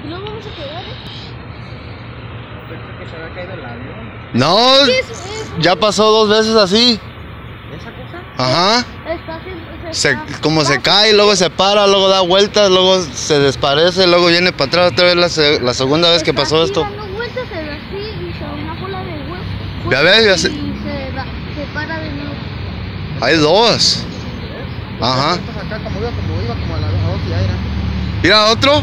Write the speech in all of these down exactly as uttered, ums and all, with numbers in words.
No vamos a quedar, ¿eh? Pensé que se había caído el avión. No, ¿Qué es eso? ya pasó dos veces así. ¿Esa cosa? Ajá. Está haciendo- Se, está- como se está- cae, luego se para, luego da vueltas, luego se desparece, luego viene para atrás otra vez la, se- la segunda vez que está pasó así esto. dando vueltas, se ve así y se da una bola de huevo. Ya ves, ya se- Y se, da, se para de nuevo. Hay dos. ¿Ves? Ajá. Estas acá como iba, como iba, como a la a dos y aire. Mira otro.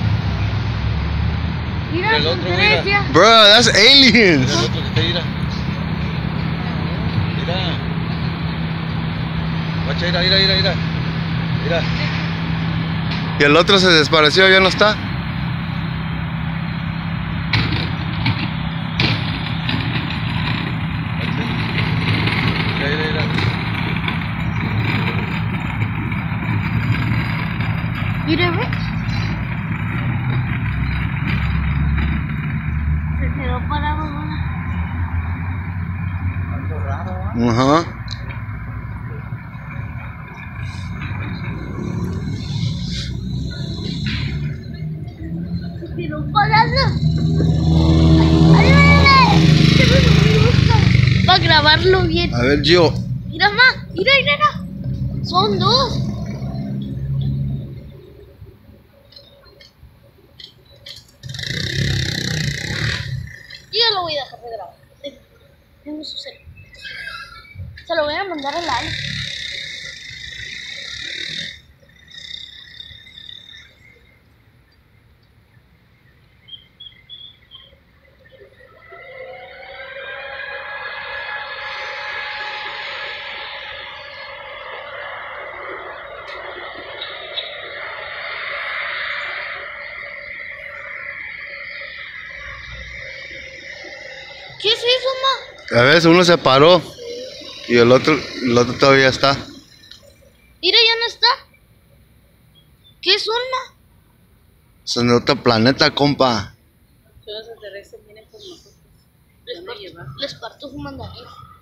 Mira, El son otro, tres mira. ya. Bro, that's aliens. Mira el otro que está, mira. Mira. Guacha, mira, mira, mira, mira. Mira. Y el otro se desapareció, ya no está. Mira, mira, mira. Mira, ve. Se quedó parado, ¿no? Algo raro, ¿ah? Ajá. Se quedó parado. ¡Ay, ay, ay! Va a grabarlo bien. A ver, Gio. Mira, ma, mira, mira, mira. Son dos. Yo ya lo voy a dejar de grabar. Tengo su cel. Se lo voy a mandar a la Ale. ¿Qué es eso, ma? A ver, uno se paró. Y el otro, el otro todavía está. Mira, ya no está. ¿Qué es un ma? Es en otro planeta, compa. Son los extraterrestres, vienen con nosotros. Les, Van a parto, llevar. les parto su mandarín.